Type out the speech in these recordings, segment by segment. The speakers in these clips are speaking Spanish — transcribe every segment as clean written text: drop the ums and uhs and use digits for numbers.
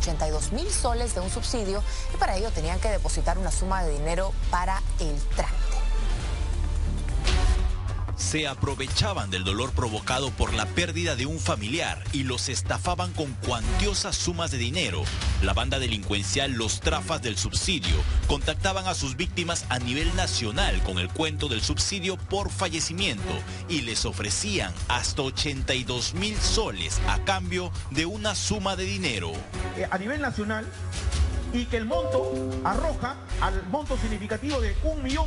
82.000 soles de un subsidio y para ello tenían que depositar una suma de dinero para el trámite. Se aprovechaban del dolor provocado por la pérdida de un familiar y los estafaban con cuantiosas sumas de dinero. La banda delincuencial Los Trafas del Subsidio contactaban a sus víctimas a nivel nacional con el cuento del subsidio por fallecimiento y les ofrecían hasta 82.000 soles a cambio de una suma de dinero. A nivel nacional, y que el monto arroja al monto significativo de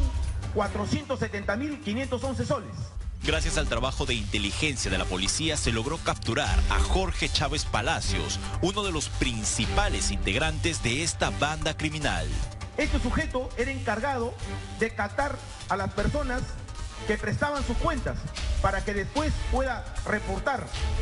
1.470.511 soles. Gracias al trabajo de inteligencia de la policía se logró capturar a Jorge Chávez Palacios, uno de los principales integrantes de esta banda criminal. Este sujeto era encargado de captar a las personas que prestaban sus cuentas para que después pueda reportar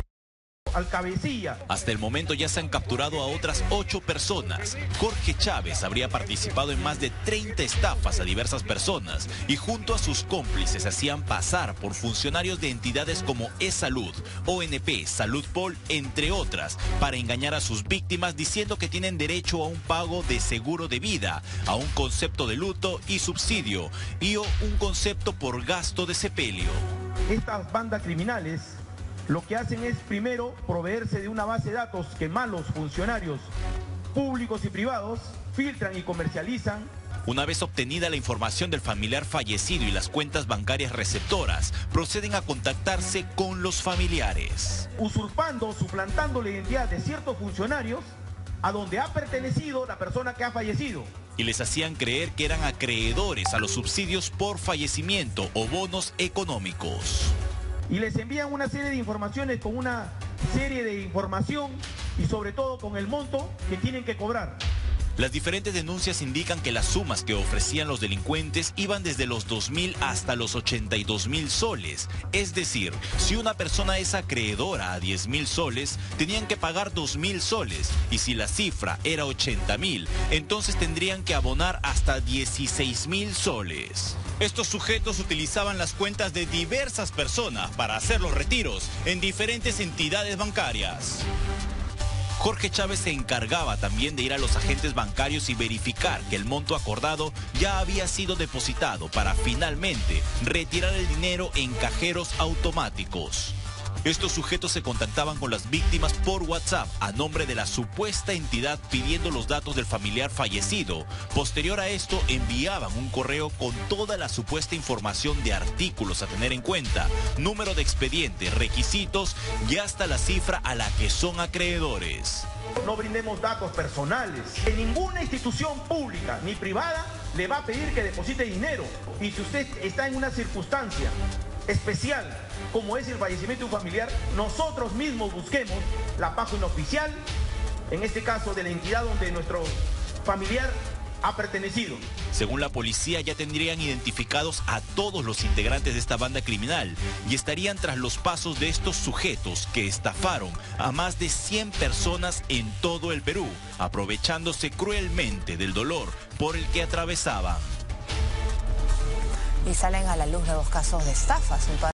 al cabecilla. Hasta el momento ya se han capturado a otras 8 personas. Jorge Chávez habría participado en más de 30 estafas a diversas personas y junto a sus cómplices se hacían pasar por funcionarios de entidades como eSalud, ONP, Salud Pol, entre otras, para engañar a sus víctimas diciendo que tienen derecho a un pago de seguro de vida, a un concepto de luto y subsidio y o un concepto por gasto de sepelio. Estas bandas criminales lo que hacen es primero proveerse de una base de datos que malos funcionarios públicos y privados filtran y comercializan. Una vez obtenida la información del familiar fallecido y las cuentas bancarias receptoras, proceden a contactarse con los familiares. Usurpando, suplantando la identidad de ciertos funcionarios a donde ha pertenecido la persona que ha fallecido. Y les hacían creer que eran acreedores a los subsidios por fallecimiento o bonos económicos. Y les envían una serie de informaciones con una serie de información y sobre todo con el monto que tienen que cobrar. Las diferentes denuncias indican que las sumas que ofrecían los delincuentes iban desde los 2.000 hasta los 82.000 soles. Es decir, si una persona es acreedora a 10.000 soles, tenían que pagar 2.000 soles. Y si la cifra era 80.000, entonces tendrían que abonar hasta 16.000 soles. Estos sujetos utilizaban las cuentas de diversas personas para hacer los retiros en diferentes entidades bancarias. Jorge Chávez se encargaba también de ir a los agentes bancarios y verificar que el monto acordado ya había sido depositado para finalmente retirar el dinero en cajeros automáticos. Estos sujetos se contactaban con las víctimas por WhatsApp a nombre de la supuesta entidad pidiendo los datos del familiar fallecido. Posterior a esto enviaban un correo con toda la supuesta información de artículos a tener en cuenta, número de expediente, requisitos y hasta la cifra a la que son acreedores. No brindemos datos personales. En ninguna institución pública ni privada le va a pedir que deposite dinero. Y si usted está en una circunstancia especial como es el fallecimiento de un familiar, nosotros mismos busquemos la página oficial, en este caso de la entidad donde nuestro familiar ha pertenecido. Según la policía, ya tendrían identificados a todos los integrantes de esta banda criminal y estarían tras los pasos de estos sujetos que estafaron a más de 100 personas en todo el Perú, aprovechándose cruelmente del dolor por el que atravesaban. Y salen a la luz nuevos casos de estafas.